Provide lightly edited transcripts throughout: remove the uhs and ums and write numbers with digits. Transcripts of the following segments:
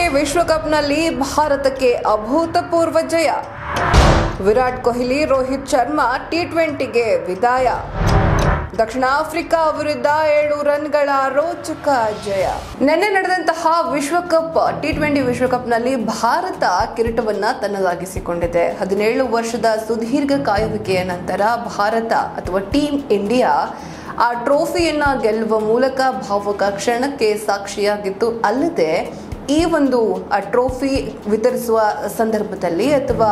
ವಿಶ್ವಕಪ್ನಲ್ಲಿ ಭಾರತಕ್ಕೆ ಅಭೂತಪೂರ್ವ ಜಯ. ವಿರಾಟ್ ಕೊಹ್ಲಿ, ರೋಹಿತ್ ಶರ್ಮಾ ಟಿ20ಗೆ ವಿದಾಯ. ದಕ್ಷಿಣ ಆಫ್ರಿಕಾ ವಿರುದ್ಧ 7 ರನ್ಗಳ ರೋಚಕ ಜಯ. ನಿನ್ನೆ ನಡೆದಂತಹ ವಿಶ್ವಕಪ್ ಟಿ20 ವಿಶ್ವಕಪ್ನಲ್ಲಿ ಭಾರತ ಕಿರೀಟವನ್ನ ತನ್ನದಾಗಿಸಿಕೊಂಡಿದೆ. 17 ವರ್ಷದ ಸುದೀರ್ಘ ಕಾಯುವಿಕೆಯ ನಂತರ ಭಾರತ ಅಥವಾ ಟೀಮ್ ಇಂಡಿಯಾ ಆ ಟ್ರೋಫಿಯನ್ನ ಗೆಲ್ಲುವ ಮೂಲಕ ಭಾವುಕ ಕ್ಷಣಕ್ಕೆ ಸಾಕ್ಷಿಯಾಗಿತ್ತು. ಅಲ್ಲದೆ ಈ ಒಂದು ಟ್ರೋಫಿ ವಿತರಿಸುವ ಸಂದರ್ಭದಲ್ಲಿ ಅಥವಾ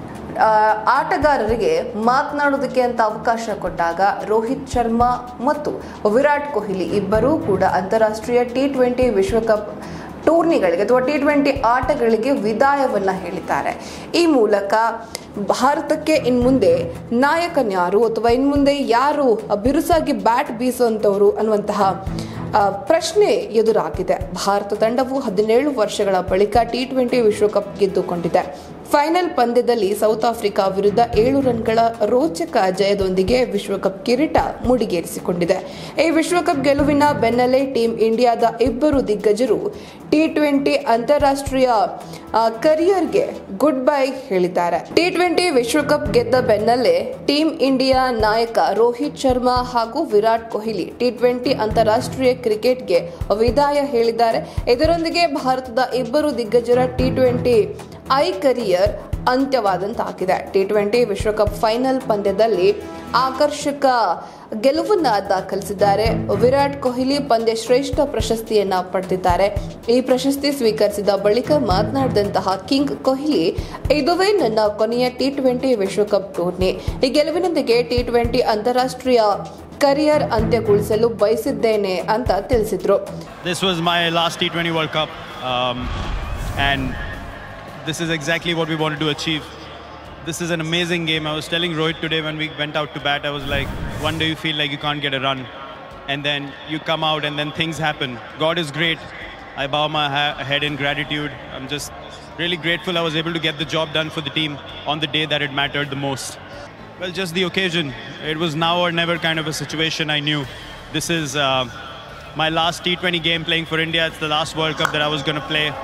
ಆಟಗಾರರಿಗೆ ಮಾತನಾಡೋದಕ್ಕೆ ಅಂತ ಅವಕಾಶ ಕೊಟ್ಟಾಗ ರೋಹಿತ್ ಶರ್ಮಾ ಮತ್ತು ವಿರಾಟ್ ಕೊಹ್ಲಿ ಇಬ್ಬರೂ ಕೂಡ ಅಂತಾರಾಷ್ಟ್ರೀಯ ಟಿ20 ವಿಶ್ವಕಪ್ ಟೂರ್ನಿಗಳಿಗೆ ಅಥವಾ ಟಿ20 ಆಟಗಳಿಗೆ ವಿದಾಯವನ್ನ ಹೇಳಿದ್ದಾರೆ. ಈ ಮೂಲಕ ಭಾರತಕ್ಕೆ ಇನ್ಮುಂದೆ ನಾಯಕನ್ಯಾರು ಅಥವಾ ಇನ್ಮುಂದೆ ಯಾರು ಬಿರುಸಾಗಿ ಬ್ಯಾಟ್ ಬೀಸುವಂಥವ್ರು ಅನ್ನುವಂತಹ ಪ್ರಶ್ನೆ ಎದುರಾಗಿದೆ. ಭಾರತ ತಂಡವು 17 ವರ್ಷಗಳ ಬಳಿಕ ಟಿ20 ವಿಶ್ವಕಪ್ ಗೆದ್ದುಕೊಂಡಿದೆ. ಫೈನಲ್ ಪಂದ್ಯದಲ್ಲಿ ಸೌತ್ ಆಫ್ರಿಕಾ ವಿರುದ್ಧ 7 ರನ್ಗಳ ರೋಚಕ ಜಯದೊಂದಿಗೆ ವಿಶ್ವಕಪ್ ಕಿರೀಟ ಮುಡಿಗೇರಿಸಿಕೊಂಡಿದೆ. ಈ ವಿಶ್ವಕಪ್ ಗೆಲುವಿನ ಬೆನ್ನಲ್ಲೇ ಟೀಮ್ ಇಂಡಿಯಾದ ಇಬ್ಬರು ದಿಗ್ಗಜರು ಟಿ20 ಅಂತಾರಾಷ್ಟ್ರೀಯ ಕರಿಯರ್ಗೆ ಗುಡ್ ಬೈ ಹೇಳಿದ್ದಾರೆ. ಟಿ20 ವಿಶ್ವಕಪ್ ಗೆದ್ದ ಬೆನ್ನಲ್ಲೇ ಟೀಮ್ ಇಂಡಿಯಾ ನಾಯಕ ರೋಹಿತ್ ಶರ್ಮಾ ಹಾಗೂ ವಿರಾಟ್ ಕೊಹ್ಲಿ ಟಿ20 ಅಂತಾರಾಷ್ಟ್ರೀಯ ಕ್ರಿಕೆಟ್ಗೆ ವಿದಾಯ ಹೇಳಿದ್ದಾರೆ. ಇದರೊಂದಿಗೆ ಭಾರತದ ಇಬ್ಬರು ದಿಗ್ಗಜರ ಟಿ20 ಕರಿಯರ್ ಅಂತ್ಯವಾದಂತಾಗಿದೆ. ಟಿ20 ವಿಶ್ವಕಪ್ ಫೈನಲ್ ಪಂದ್ಯದಲ್ಲಿ ಆಕರ್ಷಕ ಗೆಲುವನ್ನ ದಾಖಲಿಸಿದ್ದಾರೆ. ವಿರಾಟ್ ಕೊಹ್ಲಿ ಪಂದ್ಯ ಶ್ರೇಷ್ಠ ಪ್ರಶಸ್ತಿಯನ್ನ ಪಡೆದಿದ್ದಾರೆ. ಈ ಪ್ರಶಸ್ತಿ ಸ್ವೀಕರಿಸಿದ ಬಳಿಕ ಮಾತನಾಡಿದಂತಹ ಕಿಂಗ್ ಕೊಹ್ಲಿ, ಇದುವೇ ನನ್ನ ಕೊನೆಯ ಟಿ20 ವಿಶ್ವಕಪ್ ಟೂರ್ನಿ. ಈ ಗೆಲುವಿನೊಂದಿಗೆ ಟಿ20 ಅಂತಾರಾಷ್ಟ್ರೀಯ ಕರಿಯರ್ ಅಂತ್ಯಗೊಳಿಸಲು ಬಯಸಿದ್ದೇನೆ ಅಂತ ತಿಳಿಸಿದ್ರು. This was my last T20 World Cup and this is exactly what we wanted to achieve. This is an amazing game. I was telling Rohit today when we went out to bat, I was like, one day you feel like you can't get a run and then you come out and then things happen. God is great. I bow my head in gratitude. I'm just really grateful I was able to get the job done for the team on the day that it mattered the most. Well, just the occasion. It was now or never kind of a situation. I knew this is my last T20 game playing for India. It's the last World Cup that I was going to play.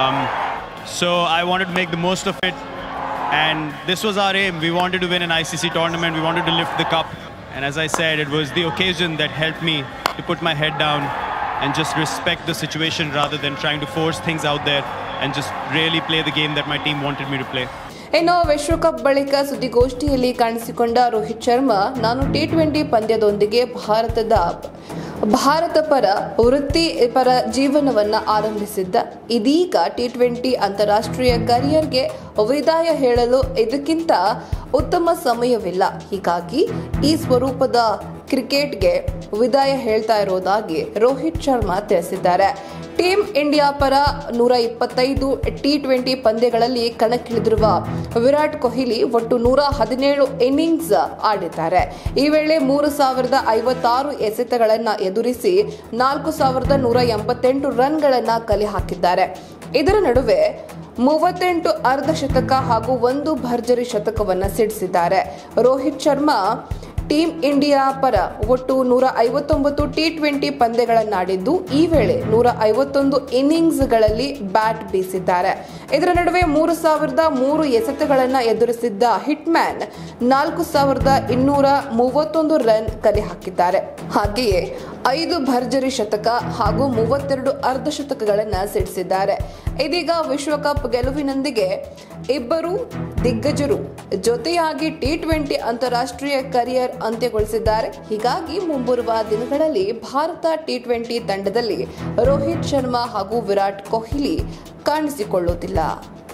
So I wanted to make the most of it. And this was our aim. We wanted to win an ICC tournament. We wanted to lift the cup. And as I said, it was the occasion that helped me to put my head down and just respect the situation rather than trying to force things out there and just really play the game that my team wanted me to play. ಇನ್ನು ವಿಶ್ವಕಪ್ ಬಳಿಕ ಸುದ್ದಿಗೋಷ್ಠಿಯಲ್ಲಿ ಕಾಣಿಸಿಕೊಂಡ ರೋಹಿತ್ ಶರ್ಮಾ, ನಾನು T20 ಪಂದ್ಯದೊಂದಿಗೆ Bharat ಪರ ವೃತ್ತಿಪರ ಜೀವನವನ್ನ ಆರಂಭಿಸಿದ್ದ. ಇದೀಗ ಟಿ20 ಅಂತಾರಾಷ್ಟ್ರೀಯ ಕರಿಯರ್ಗೆ ವಿದಾಯ ಹೇಳಲು ಇದಕ್ಕಿಂತ ಉತ್ತಮ ಸಮಯವಿಲ್ಲ. ಹೀಗಾಗಿ ಈ ಸ್ವರೂಪದ ಕ್ರಿಕೆಟ್ಗೆ ವಿದಾಯ ಹೇಳ್ತಾ ಇರೋದಾಗಿ ರೋಹಿತ್ ಶರ್ಮಾ ತಿಳಿಸಿದ್ದಾರೆ. ಟೀಮ್ ಇಂಡಿಯಾ ಪರ 125 ಟಿ20 ಪಂದ್ಯಗಳಲ್ಲಿ ಕಣಕ್ಕಿಳಿದಿರುವ ವಿರಾಟ್ ಕೊಹ್ಲಿ ಒಟ್ಟು 117 ಇನ್ನಿಂಗ್ಸ್ ಆಡಿದ್ದಾರೆ. ಈ ವೇಳೆ 3056 ಎಸೆತಗಳನ್ನು ಎದುರಿಸಿ 4188 ರನ್ಗಳನ್ನು ಕಲೆ ಹಾಕಿದ್ದಾರೆ. ಇದರ ನಡುವೆ 38 ಅರ್ಧ ಶತಕ ಹಾಗೂ 1 ಭರ್ಜರಿ ಶತಕವನ್ನು ಸಿಡಿಸಿದ್ದಾರೆ. ರೋಹಿತ್ ಶರ್ಮಾ ಟೀಮ್ ಇಂಡಿಯಾ ಪರ ಒಟ್ಟು 159 ಟಿ20 ಪಂದ್ಯಗಳನ್ನಾಡಿದ್ದು ಈ ವೇಳೆ 151 ಇನ್ನಿಂಗ್ಸ್ಗಳಲ್ಲಿ ಬ್ಯಾಟ್ ಬೀಸಿದ್ದಾರೆ. ಇದರ ನಡುವೆ 3003 ಎಸೆತಗಳನ್ನು ಎದುರಿಸಿದ್ದ ಹಿಟ್ಮ್ಯಾನ್ 4231 ರನ್ ಕಲೆ ಹಾಕಿದ್ದಾರೆ. ಹಾಗೆಯೇ 5 ಭರ್ಜರಿ ಶತಕ ಹಾಗೂ 32 ಅರ್ಧ ಶತಕಗಳನ್ನು ಸಿಡಿಸಿದ್ದಾರೆ. ಇದೀಗ ವಿಶ್ವಕಪ್ ಗೆಲುವಿನೊಂದಿಗೆ ಇಬ್ಬರು ದಿಗ್ಗಜರು ಜೊತೆಯಾಗಿ ಟಿ20 ಅಂತಾರಾಷ್ಟ್ರೀಯ ಕರಿಯರ್ ಅಂತ್ಯಗೊಳಿಸಿದ್ದಾರೆ. ಹೀಗಾಗಿ ಮುಂಬರುವ ದಿನಗಳಲ್ಲಿ ಭಾರತ ಟಿ20 ತಂಡದಲ್ಲಿ ರೋಹಿತ್ ಶರ್ಮಾ ಹಾಗೂ ವಿರಾಟ್ ಕೊಹ್ಲಿ ಕಾಣಿಸಿಕೊಳ್ಳುವುದಿಲ್ಲ.